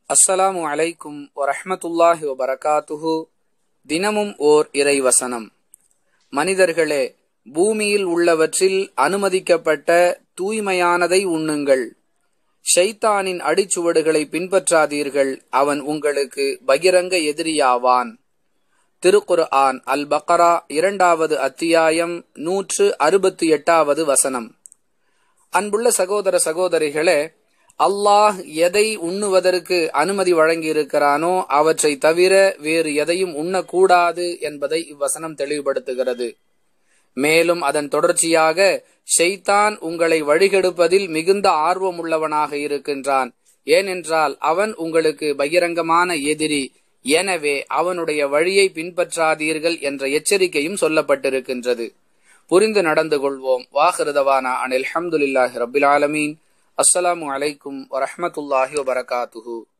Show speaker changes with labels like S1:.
S1: அஸ்ஸலாமு அலைக்கும் வரஹ்மத்துல்லாஹி வபரகாத்துஹு. தினமும் ஓர் இறைவசனம். மனிதர்களே, பூமியில் உள்ளவற்றில் அனுமதிக்கப்பட்ட தூய்மையானதை உண்ணுங்கள். ஷைத்தானின் அடிச்சுவடுகளை பின்பற்றாதீர்கள், அவன் உங்களுக்கு பகிரங்க எதிரியாவான். திருக்குர்ஆன் அல் பக்ரா 2வது அத்தியாயம் 168வது வசனம். அன்புள்ள சகோதர சகோதரிகளே, அல்லாஹ் எதை உண்ணுவதற்கு அனுமதி வழங்கியிருக்கிறானோ அவற்றை தவிர வேறு எதையும் உண்ணக்கூடாது என்பதை இவ்வசனம் தெளிவுபடுத்துகிறது. மேலும் அதன் தொடர்ச்சியாக, ஷைத்தான் உங்களை வழிகெடுப்பதில் மிகுந்த ஆர்வமுள்ளவனாக இருக்கின்றான். ஏனென்றால் அவன் உங்களுக்கு பகிரங்கமான எதிரி. எனவே அவனுடைய வழியை பின்பற்றாதீர்கள் என்ற எச்சரிக்கையும் சொல்லப்பட்டிருக்கின்றது. புரிந்து நடந்து கொள்வோம். வாஹிரு தவானா அனில் ஹம்துலில்லாஹி ரப்பில் ஆலமீன். அஸ்ஸலாமு அலைக்கும் வரஹ்மத்துல்லாஹி வபரகாத்துஹு.